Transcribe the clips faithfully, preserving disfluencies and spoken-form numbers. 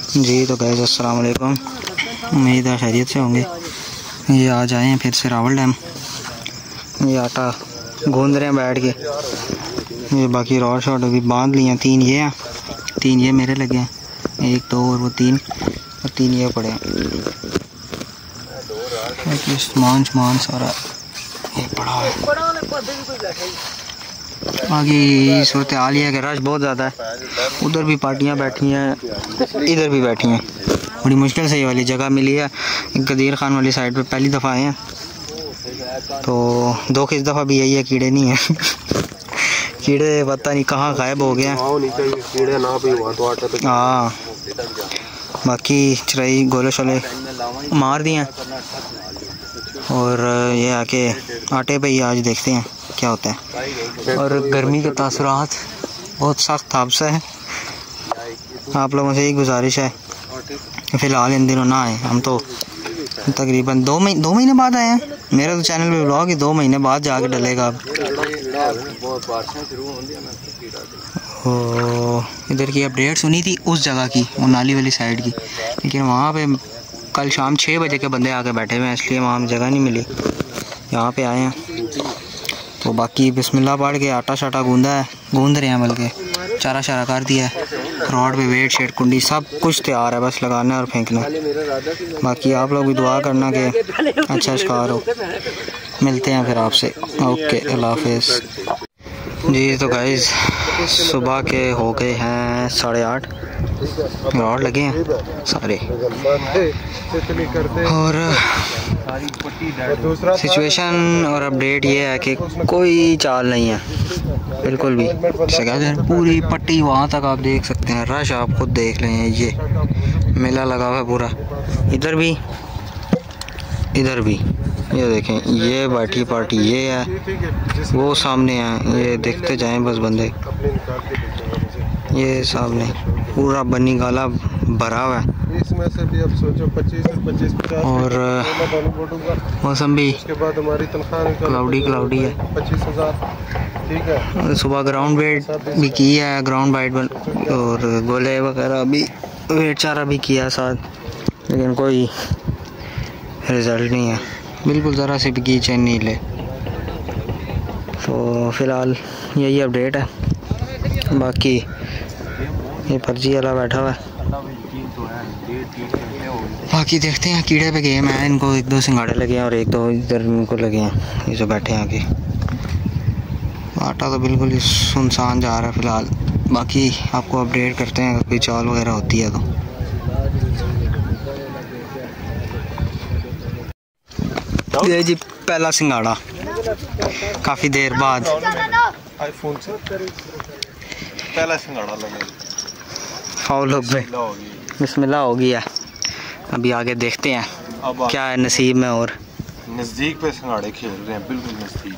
जी तो गाइस अस्सलाम वालेकुम, उम्मीद है खैरियत से होंगे। ये आज आए हैं फिर से रावल डैम। ये आटा गूंद रहे हैं बैठ के। ये बाकी रॉड शॉट अभी बांध लिए हैं। तीन ये हैं, तीन ये मेरे लगे हैं, एक दो और वो तीन, और तीन ये पड़े हैं। सामान सामान सारा ये पड़ा है। बाकी सूरत हाल ये है कि रश बहुत ज़्यादा है। उधर भी पार्टियाँ बैठी हैं, इधर भी बैठी हैं। बड़ी मुश्किल से ये वाली जगह मिली है। गदीर खान वाली साइड पे पहली दफ़ा आए हैं, तो दो किस दफ़ा भी यही है, कीड़े नहीं हैं। कीड़े पता नहीं कहाँ गायब हो गए हैं। हाँ, बाकी चराई गोले शोले मार दिए हैं। और ये आके आटे पे ही आज देखते हैं क्या होता है। और गर्मी के तासुरात बहुत सख्त हादसा है। आप लोगों से यही गुजारिश है फ़िलहाल इन दिनों ना आए। हम तो तकरीबन दो महीने दो महीने बाद आए हैं। मेरा तो चैनल पे व्लॉग ही दो महीने बाद जाके डलेगा। अब ओ, इधर की अपडेट सुनी थी उस जगह की, वो नाली वाली साइड की, लेकिन वहाँ पे कल शाम छः बजे के बंदे आके बैठे हुए हैं, इसलिए वहाँ जगह नहीं मिली। यहाँ पे आए हैं तो बाकी बिस्मिल्लाह पढ़ के आटा शाटा गूंदा है, गूंद रहे हैं, बल्कि चारा शारा कर दिया है। रॉड पे वेट शेट कुंडी सब कुछ तैयार है, बस लगाना और फेंकना। बाकी आप लोग भी दुआ करना कि अच्छा शिकार हो। मिलते हैं फिर आपसे। ओके, अल्लाह हाफिज़। जी तो गाइस सुबह के हो गए हैं साढ़े आठ। रॉड लगे हैं सारे। और सिचुएशन और अपडेट ये है कि कोई चाल नहीं है बिल्कुल भी। पूरी पट्टी वहाँ तक आप देख सकते हैं, रश आप खुद देख लें। ये मेला लगा हुआ है पूरा, इधर भी इधर भी। ये देखें, ये बैठी पार्टी ये है, वो सामने है, ये देखते जाएं बस बंदे। ये सामने पूरा बनी गाला भरा हुआ है। इसमें से भी अब सोचो पच्चीस पच्चीस पचास। और मौसम भी क्लाउडी क्लाउडी है। पच्चीस हजार ठीक है। सुबह ग्राउंड वेट भी की है, ग्राउंड वाइड और गोले वगैरह भी वेट चारा भी किया साथ, लेकिन कोई रिज़ल्ट नहीं है, बिल्कुल ज़रा से भी की चैन नहीं ले। तो फ़िलहाल यही अपडेट है। बाकी ये फर्जी वाला बैठा हुआ है। बाकी देखते हैं, कीड़े पे गेम है। इनको एक दो सिंगाड़े लगे हैं और एक दो इधर इनको लगे हैं, ये जो बैठे हैं आगे। आटा तो बिल्कुल ही सुनसान जा रहा है फ़िलहाल। बाकी आपको अपडेट करते हैं अगर कोई चाल वगैरह होती है तो। ये जी पहला सिंगाड़ा काफ़ी देर बाद। आईफोन से पहला सिंगाड़ा लगा फाउल हो गए। बिस्मिल्लाह हो गया। अभी आगे देखते हैं क्या है नसीब में। और नज़दीक पे सिंगाड़े खेल रहे हैं, बिल्कुल नज़दीक।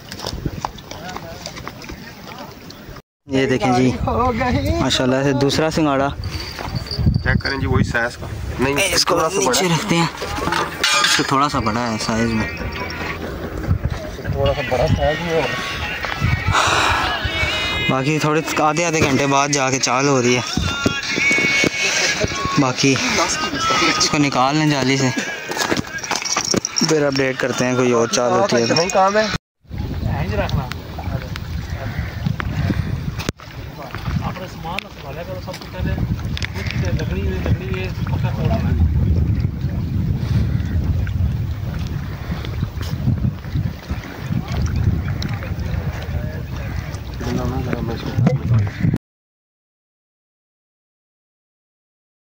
ये देखें जी माशाल्लाह से दूसरा सिंगाड़ा। चेक करें जी, वही साइज का नहीं, इसको नीचे रखते हैं। इससे थोड़ा सा बड़ा है साइज में, थोड़ा सा बड़ा साइज में। बाकी थोड़े आधे आधे घंटे बाद जाके चाल हो रही है। बाकी इसको निकाल लें जाली से, फिर अपडेट करते हैं कोई और चाल होती है तो। काम है सामान सबसे पहले लकड़ी लकड़ी